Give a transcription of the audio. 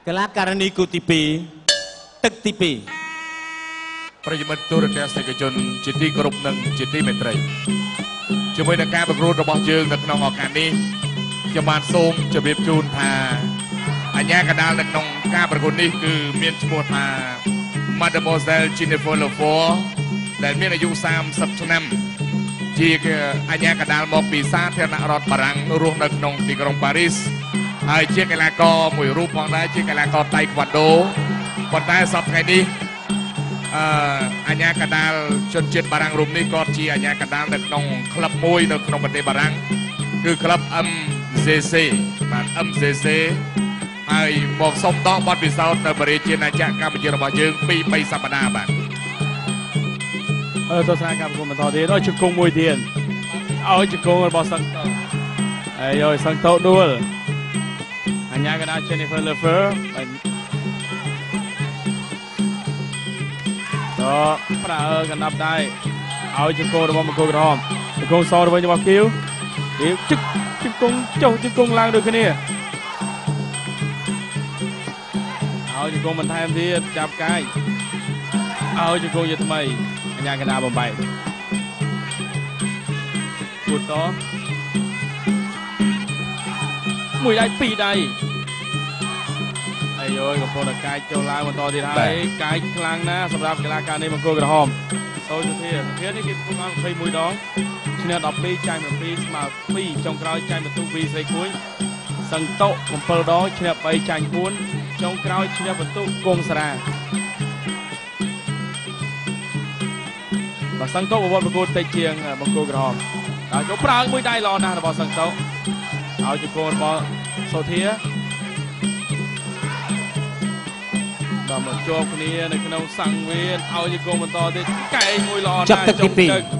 កលាករនីគូទី2ទឹកទី2 ប្រិយមិត្តទូរទស្សនិកជនជាទីគោរពនិងជាទីមេត្រីជាមួយនឹងការប្រកួតរបស់យើងនៅក្នុងឱកាសនេះខ្ញុំបានសូមជម្រាបជូនថាអាជ្ញាកណ្ដាលនៅក្នុងការប្រកួតនេះគឺមានឈ្មោះថា Mademoiselle Jennifer Lefort ដែលមានអាយុ30ឆ្នាំជាអាជ្ញាកណ្ដាលមកពីសាធារណរដ្ឋបារាំងរស់នៅក្នុងទីក្រុងប៉ារីសហើយជាកីឡាករមួយរូបផងដែរជាកីឡាករតៃក្វាន់ដូប៉ុន្តែសប្តាហ៍ថ្ងៃនេះអាជ្ញាកណ្ដាលជនជាតិបារាំងរូបនេះក៏ជាអាជ្ញាកណ្ដាលនៅក្នុងក្លឹបមួយនៅក្នុងប្រទេសបារាំងគឺក្លឹប MGC បាទ MGC ហើយមកសុំតបបទពិសោធន៍នៅបរិយាកាសកម្ពុជារបស់យើង2-3សប្តាហ៍បាទទស្សនាការប្រកួតបន្តទៀតជង្គង់មួយទៀតឲ្យជង្គង់របស់សង្កោហើយឲ្យសង្កោដួលអញ្ញាកណ្ដាល Jennifer Lefort ប្រើកណ្ដាប់ដៃឲ្យជង្គង់របស់មង្គលក្រហមជង្គង់សទៅវិញរបស់គីវជង្គង់ចុះជង្គង់ឡើងដូចគ្នាឲ្យជង្គង់បន្ថែមទៀតចាប់កាយឲ្យជង្គង់ជាថ្មីអញ្ញាកណ្ដាលបំបែកគូតមួយដៃពីរដៃអាយកំពុងតែកាយចុះឡើងបន្តទៀតហើយកាយខ្លាំងណាស់សម្រាប់កីឡាករនេះមង្គលក្រហមសូសុធានេះគេប្រកួតបាន21ដងឈ្នះ12ចាញ់7ស្មើ2ចុងក្រោយចាញ់បន្ទុកវីស្រីគួយសង្តុ7ដងឈ្នះ3ចាញ់4ចុងក្រោយឈ្នះបន្ទុកគង់សារាបាទសង្តុប្រវត្តិប្រកួតតិចជាងមង្គលក្រហមហើយចូលប្រើមួយដៃល្អណាស់របស់សង្តុឲ្យជង្គង់របស់សូធាបាទមកជាប់គ្នានៅក្នុងសង្វៀនឲ្យជង្គង់បន្តទៀតកែមួយល្អណាស់ចុងទឹក